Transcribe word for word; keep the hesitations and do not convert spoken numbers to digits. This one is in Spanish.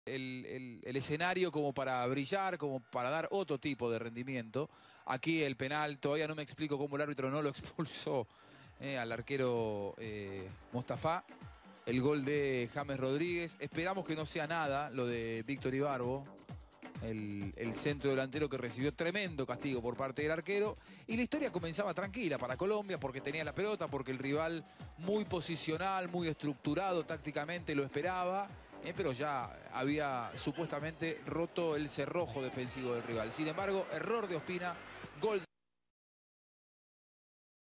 El, el, el escenario como para brillar, como para dar otro tipo de rendimiento. Aquí el penal, todavía no me explico cómo el árbitro no lo expulsó eh, al arquero eh, Mostafa. El gol de James Rodríguez. Esperamos que no sea nada lo de Víctor Ibarbo, el, el centro delantero que recibió tremendo castigo por parte del arquero. Y la historia comenzaba tranquila para Colombia porque tenía la pelota, porque el rival muy posicional, muy estructurado tácticamente lo esperaba. Eh, pero ya había supuestamente roto el cerrojo defensivo del rival. Sin embargo, error de Ospina, gol.